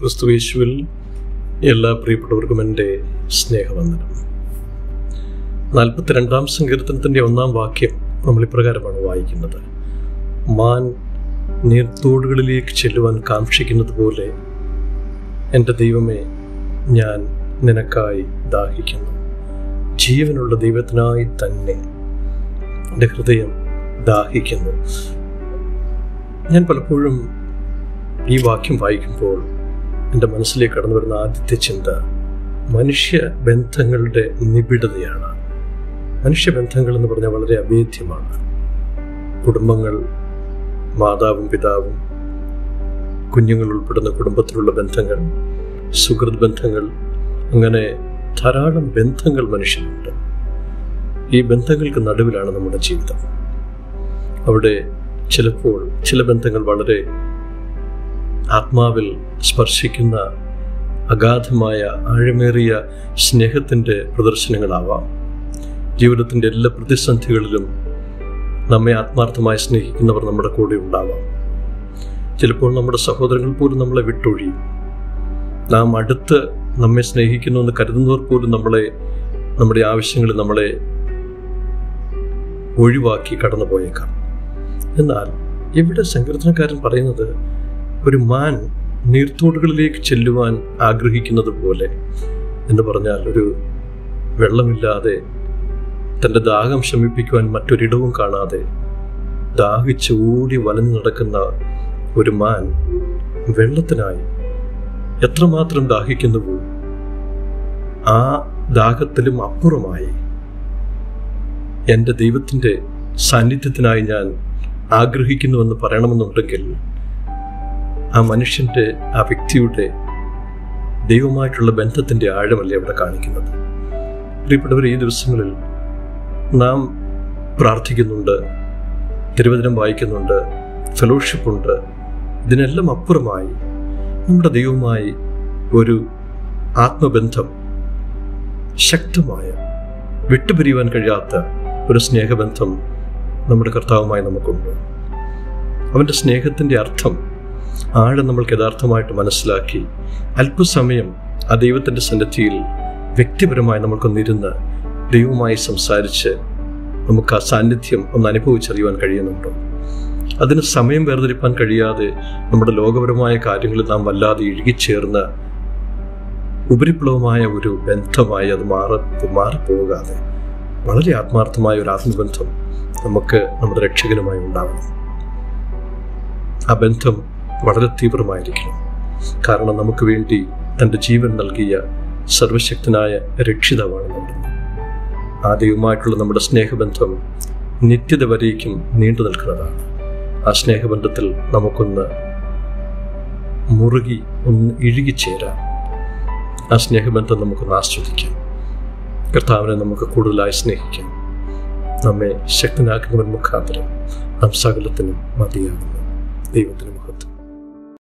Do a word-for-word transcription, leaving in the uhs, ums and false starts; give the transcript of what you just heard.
ക്രിസ്തുയേശുവിൽ എല്ലാ പ്രിയപ്പെട്ടവർക്കും എൻ്റെ സ്നേഹവന്ദനം. നാൽപ്പത്തിരണ്ടാം സങ്കീർത്തനത്തിൻ്റെ ഒന്നാം വാക്യം നമ്മൾ ഇപ്രകാരമാണ് വായിക്കുന്നത്: മാൻ നീർത്തോടുകളിലേക്ക് ചെല്ലുവാൻ കാക്ഷിക്കുന്നത് പോലെ എൻ്റെ ദൈവമേ, ഞാൻ നിനക്കായി ദാഹിക്കുന്നു. ജീവനുള്ള ദൈവത്തിനായി തന്നെ എൻ്റെ ഹൃദയം ദാഹിക്കുന്നു. ഞാൻ പലപ്പോഴും ഈ വാക്യം വായിക്കുമ്പോൾ എൻ്റെ മനസ്സിലേക്ക് കടന്നു വരുന്ന ആദ്യത്തെ ചിന്ത മനുഷ്യ ബന്ധങ്ങളുടെ നിബിഡതയാണ്. മനുഷ്യബന്ധങ്ങൾ എന്ന് പറഞ്ഞാൽ വളരെ അഭേദ്യമാണ്. കുടുംബങ്ങൾ, മാതാവും പിതാവും, കുഞ്ഞുങ്ങൾ ഉൾപ്പെടുന്ന കുടുംബത്തിലുള്ള ബന്ധങ്ങൾ, സുഹൃത് ബന്ധങ്ങൾ, അങ്ങനെ ധാരാളം ബന്ധങ്ങൾ മനുഷ്യനുണ്ട്. ഈ ബന്ധങ്ങൾക്ക് നടുവിലാണ് നമ്മുടെ ജീവിതം. അവിടെ ചിലപ്പോൾ ചില ബന്ധങ്ങൾ വളരെ ആത്മാവിൽ സ്പർശിക്കുന്ന അഗാധമായ ആഴമേറിയ സ്നേഹത്തിൻ്റെ പ്രദർശനങ്ങളാവാം. ജീവിതത്തിൻ്റെ എല്ലാ പ്രതിസന്ധികളിലും നമ്മെ ആത്മാർത്ഥമായി സ്നേഹിക്കുന്നവർ നമ്മുടെ കൂടെ ഉണ്ടാവാം. ചിലപ്പോൾ നമ്മുടെ സഹോദരങ്ങൾ പോലും നമ്മളെ വിട്ടൊഴിയും. നാം അടുത്ത് നമ്മെ സ്നേഹിക്കുന്നു എന്ന് കരുതുന്നവർ പോലും നമ്മളെ നമ്മുടെ ആവശ്യങ്ങളിൽ നമ്മളെ ഒഴിവാക്കി കടന്നു പോയേക്കാം. എന്നാൽ ഇവിടെ സങ്കീർത്തനക്കാരൻ പറയുന്നത് ഒരു മാൻ നീർത്തോടുകളിലേക്ക് ചെല്ലുവാൻ ആഗ്രഹിക്കുന്നത് പോലെ എന്ന് പറഞ്ഞാൽ, ഒരു വെള്ളമില്ലാതെ തൻ്റെ ദാഹം ശമിപ്പിക്കുവാൻ മറ്റൊരിടവും കാണാതെ ദാഹിച്ച് ഓടി വലഞ്ഞു നടക്കുന്ന ഒരു മാൻ വെള്ളത്തിനായി എത്രമാത്രം ദാഹിക്കുന്നുവോ ആ ദാഹത്തിലും അപ്പുറമായി എൻ്റെ ദൈവത്തിൻ്റെ സാന്നിധ്യത്തിനായി ഞാൻ ആഗ്രഹിക്കുന്നുവെന്ന് പറയണമെന്നുണ്ടെങ്കിൽ ആ മനുഷ്യൻ്റെ, ആ വ്യക്തിയുടെ ദൈവമായിട്ടുള്ള ബന്ധത്തിൻ്റെ ആഴമല്ലേ അവിടെ കാണിക്കുന്നത്. പ്രിയപ്പെട്ടവർ, ഈ ദിവസങ്ങളിൽ നാം പ്രാർത്ഥിക്കുന്നുണ്ട്, തിരുവചനം വായിക്കുന്നുണ്ട്, ഫെലോഷിപ്പുണ്ട്. ഇതിനെല്ലാം അപ്പുറമായി നമ്മുടെ ദൈവവുമായി ഒരു ആത്മബന്ധം, ശക്തമായ വിട്ടുപിരിയുവാൻ കഴിയാത്ത ഒരു സ്നേഹബന്ധം നമ്മുടെ കർത്താവുമായി നമുക്കുണ്ട്. അവൻ്റെ സ്നേഹത്തിൻ്റെ അർത്ഥം ആഴം നമ്മൾക്ക് യഥാർത്ഥമായിട്ട് മനസ്സിലാക്കി അല്പസമയം ആ ദൈവത്തിൻ്റെ സന്നിധിയിൽ വ്യക്തിപരമായി നമുക്കൊന്നിരുന്ന് ദൈവവുമായി സംസാരിച്ച് നമുക്ക് ആ സാന്നിധ്യം ഒന്ന് അനുഭവിച്ചറിയുവാൻ കഴിയുന്നുണ്ടോ? അതിന് സമയം വേർതിരിപ്പാൻ കഴിയാതെ നമ്മുടെ ലോകപരമായ കാര്യങ്ങളിൽ നാം വല്ലാതെ ഇഴുകിച്ചേർന്ന് ഉപരിപ്ലവമായ ഒരു ബന്ധമായി അത് മാറ മാറിപ്പോകാതെ വളരെ ആത്മാർത്ഥമായ ഒരു ആത്മബന്ധം നമുക്ക് നമ്മുടെ രക്ഷകനുമായി ഉണ്ടാകണം. ആ ബന്ധം വളരെ തീവ്രമായിരിക്കണം. കാരണം നമുക്ക് വേണ്ടി തൻ്റെ ജീവൻ നൽകിയ സർവശക്തനായ രക്ഷിതാവാണ് നമ്മുടെ. ആ ദൈവമായിട്ടുള്ള നമ്മുടെ സ്നേഹബന്ധം നിത്യത വരേക്കും നീണ്ടു നിൽക്കുന്നതാണ്. ആ സ്നേഹബന്ധത്തിൽ നമുക്കൊന്ന് മുറുകി ഒന്ന് ഇഴുകിച്ചേരാം. ആ സ്നേഹബന്ധം നമുക്കൊന്ന് ആസ്വദിക്കാം. കർത്താവിനെ നമുക്ക് കൂടുതലായി സ്നേഹിക്കാം. നമ്മെ ശക്തനാക്കുന്നവൻ മുഖാന്തരം നാം സകലത്തിനും മതിയാകുന്നു. ദൈവത്തിന് മഹത്വം.